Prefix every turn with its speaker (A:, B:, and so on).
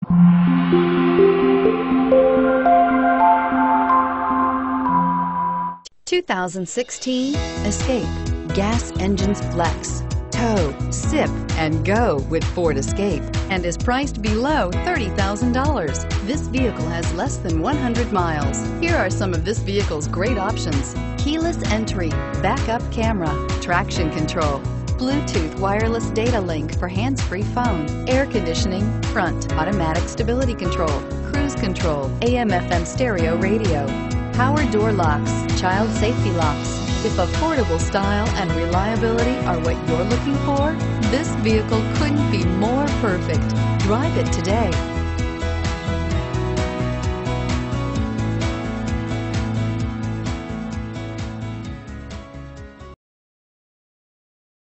A: 2016 Escape. Gas engines flex, tow, sip, and go with Ford Escape, and is priced below $30,000. This vehicle has less than 100 miles. Here are some of this vehicle's great options: keyless entry, backup camera, traction control, Bluetooth wireless data link for hands-free phone, air conditioning, front, automatic stability control, cruise control, AM/FM stereo radio, power door locks, child safety locks. If affordable style and reliability are what you're looking for, this vehicle couldn't be more perfect. Drive it today.